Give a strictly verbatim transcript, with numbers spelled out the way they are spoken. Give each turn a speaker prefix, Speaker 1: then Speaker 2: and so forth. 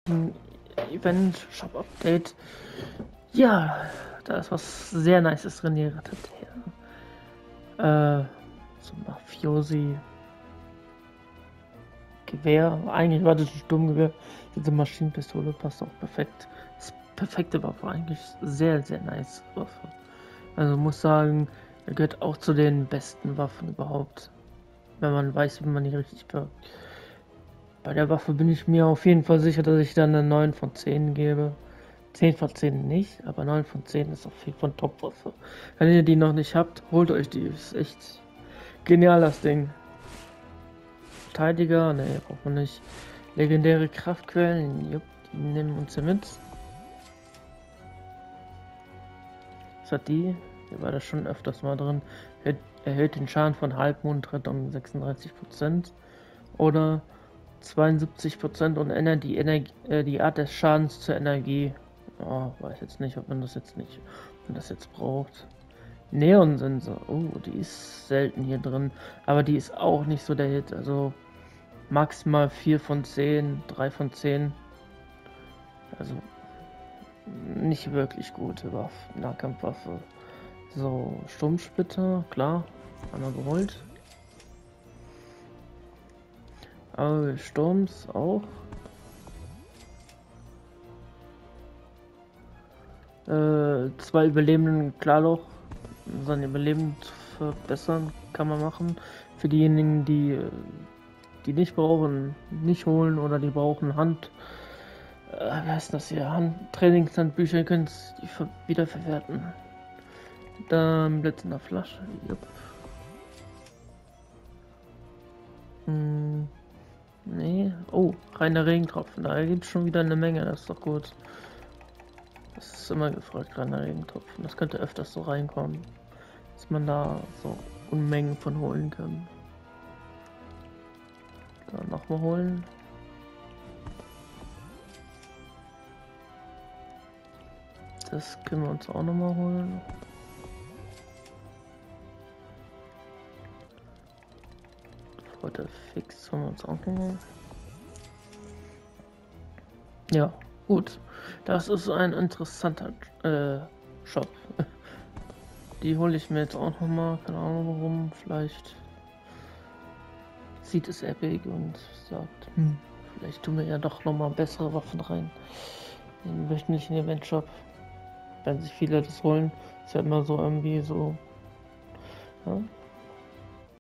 Speaker 1: wöchentlichen Event-Shop-Update. Ja, da ist was sehr Nices drin gerettet. Ja. Äh, so ein Mafiosi. Gewehr. Eigentlich war das ein Sturmgewehr. Diese Maschinenpistole passt auch perfekt. Das perfekte Waffe, eigentlich sehr, sehr nice Waffe. Also muss sagen, er gehört auch zu den besten Waffen überhaupt. Wenn man weiß, wie man die richtig wirkt. Bei der Waffe bin ich mir auf jeden Fall sicher, dass ich dann eine neun von zehn gebe. zehn von zehn nicht, aber neun von zehn ist auf jeden Fall eine Top-Waffe. Wenn ihr die noch nicht habt, holt euch die. Ist echt genial, das Ding. Verteidiger, ne, braucht man nicht. Legendäre Kraftquellen, jupp, die nehmen uns ja mit. Was hat die? Hier war das schon öfters mal drin. Erhöht den Schaden von Halbmondritt um sechsunddreißig Prozent. Oder zweiundsiebzig Prozent und ändert die, Energie, äh, die Art des Schadens zur Energie. Oh, weiß jetzt nicht, ob man das jetzt nicht, ob man das jetzt braucht. Neon-Sensor. Oh, die ist selten hier drin. Aber die ist auch nicht so der Hit. Also maximal vier von zehn, drei von zehn. Also nicht wirklich gute Waffe, Nahkampfwaffe. So, Sturmsplitter, klar, einmal geholt. Aber Sturms auch. Äh, zwei Überlebenden Klarloch. Sein Überleben zu verbessern kann man machen. Für diejenigen, die die nicht brauchen, nicht holen oder die brauchen Hand. Äh, wie heißt das hier? Hand Trainingshandbücher, können es wiederverwerten. Dann Blitz in der Flasche. Jupp. Hm, nee. Oh, reiner Regentropfen. Da gibt es schon wieder eine Menge. Das ist doch gut. Das ist immer gefragt, reiner Regentropfen. Das könnte öfters so reinkommen, dass man da so Unmengen von holen kann. Dann nochmal holen. Das können wir uns auch nochmal holen. Heute fix holen wir uns auch nochmal. Ja, gut. Das ist ein interessanter äh, Shop. Die hole ich mir jetzt auch nochmal. Keine Ahnung warum. Vielleicht sieht es Epic und sagt, hm, vielleicht tun wir ja doch nochmal bessere Waffen rein. In den wöchentlichen Event-Shop. Wenn sich viele das holen, ist ja immer so irgendwie so. Ja?